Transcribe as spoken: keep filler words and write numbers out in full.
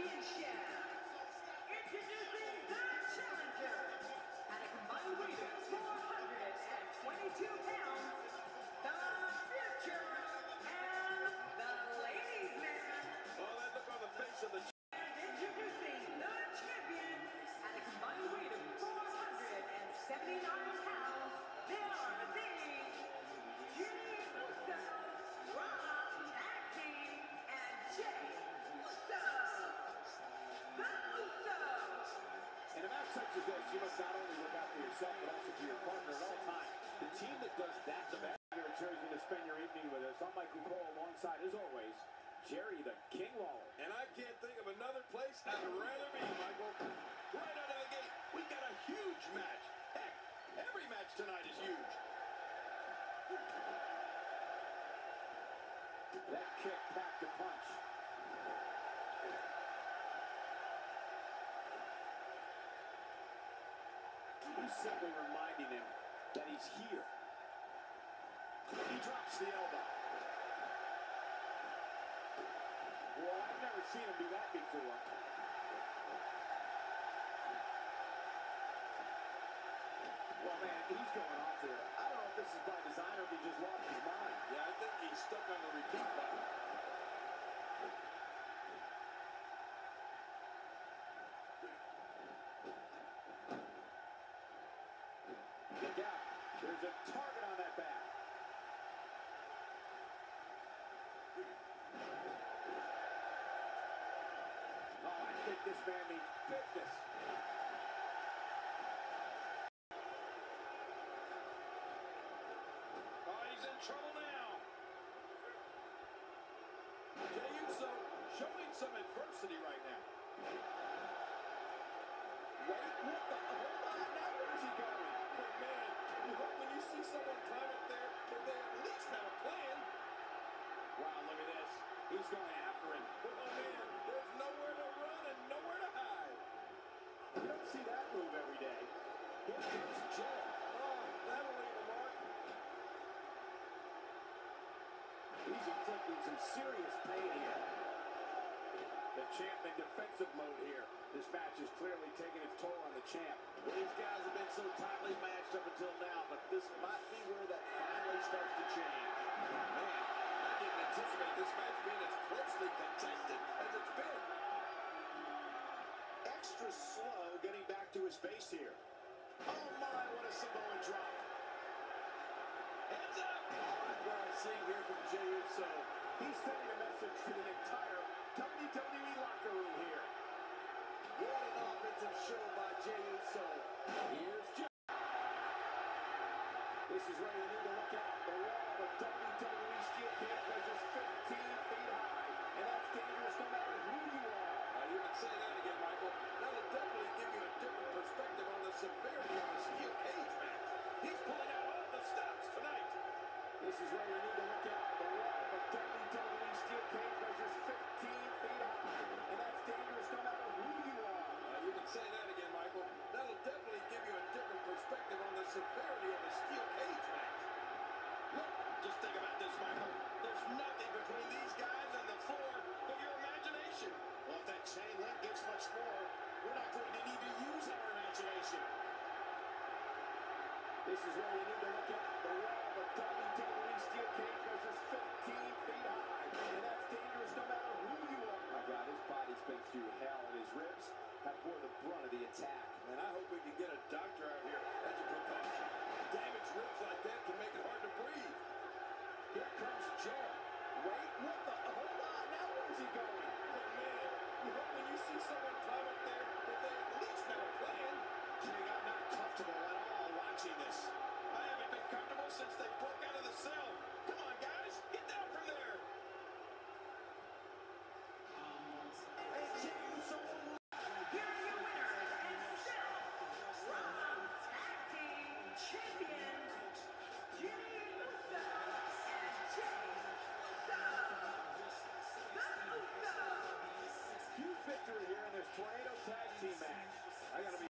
Championship. Introducing the challenger at a combined weight of four hundred twenty-two pounds, the Future and the Ladies Man. Well, that look on the face of the And introducing the champion at a combined weight of four hundred seventy-nine pounds, they are the Jimmy Uso, Raw Tag Team, and Jey Uso. The Usos. In a match such as this, you must not only look out for yourself, but also for your partner at all times. The team that does that the best are choosing to spend your evening with us. I'm Michael Cole, alongside, as always, Jerry the King Lawler. And I can't think of another place I'd rather be, Michael. Right out of the gate, we got a huge match. Heck, every match tonight is huge. That kick packed a punch. He's simply reminding him that he's here. He drops the elbow. Well, I've never seen him do that before. Well, man, he's going off here. I don't know if this is by design or if he just lost his mind. Yeah, I think he's stuck on the repeat button. Look out. There's a target on that back. Oh, I think this man needs fitness. Oh, he's in trouble now. Jey Uso showing some adversity right now. Wait, what the? Hold on, now where's he going? But man, you hope when you see someone climb up there that they at least have a plan. Wow, look at this. He's going after him. Oh man, there's nowhere to run and nowhere to hide. You don't see that move every day. Here comes Jey. Oh, that'll leave a mark. He's inflicting some serious pain here. The champ in defensive mode here. This match is clearly taking its toll on the champ. Well, these guys have been so tightly matched up until now, but this might be where that finally starts to change. Man, I didn't anticipate this match being as closely contested as it's been. Extra slow getting back to his base here. Oh my, what a Samoan drop. Hands up! All right, what I'm seeing here from Jey Uso. He's sending a message to the entire W W E locker room here. What an offensive show by Jey Uso. Here's Jey. This is where you need to look out. The wall of W W E steel cage measures fifteen feet high, and that's dangerous no matter who you are. Now, you can say that again, Michael. That'll definitely give you a different perspective on the severity of the steel cage match. He's pulling out all the stops tonight. This is where you need to look out. The wall of W W E steel cage measures fifteen feet high, and that's dangerous no matter who you are. Now, you can say that again, Michael. That'll definitely give you a different perspective on the severity of the steel cage match. Look, just think about this, Michael. There's nothing between these guys and the floor but your imagination. Well, if that chain link gets much more, we're not going to need to use our imagination. This is where you need to look out. The wall of W W E steel cage measures fifteen feet high, and that's dangerous no matter who you are. My God, his body's been through hell, and his ribs have bore the brunt of the attack. And I hope we can get a doctor out here as a precaution. Damaged ribs like that can make it hard to breathe. Here comes Jey. Wait, what the? Hold on, now where's he going? But man, you hope when you see someone climb up there that they at least have a plan. Jey, I'm not comfortable at all watching this. I haven't been comfortable since they broke out of the cell.